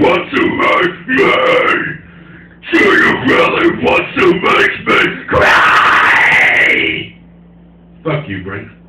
want to make me? Do you really want to make me cry? Fuck you, Brent.